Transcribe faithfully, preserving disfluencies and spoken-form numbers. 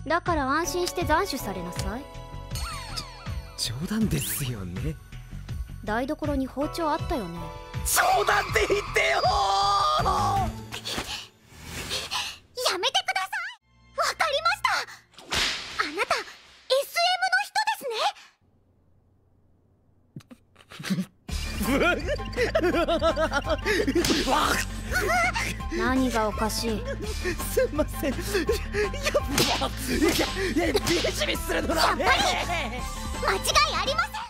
だから安心して斬首されなさい。 冗談ですよね。 台所に包丁あったよね。 冗談って言ってよー。 やめてください。わかりました。あなた エスエム の人ですね。 何がおかしい。 すんません。やっぱいやいやビシビシするのだね。 間違いありません。